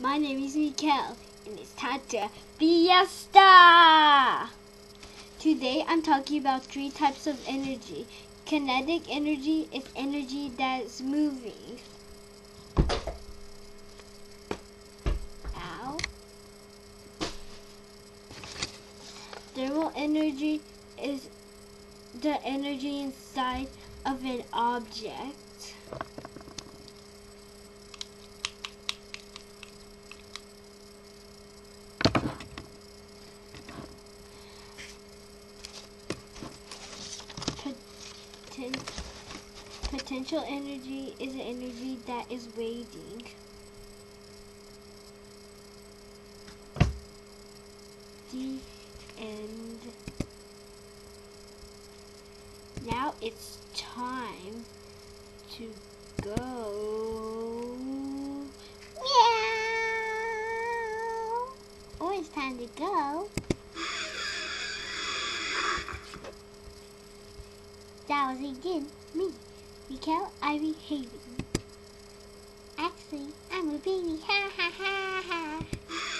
My name is Mikael, and it's time to Fiesta! Today I'm talking about 3 types of energy. Kinetic energy is energy that's moving. Ow. Thermal energy is the energy inside of an object. Potential energy is an energy that is waiting. The end. Now it's time to go. Meow. Oh, it's time to go. That was again me, Mikael Ivy Haven. Actually, I'm a baby, ha ha ha ha.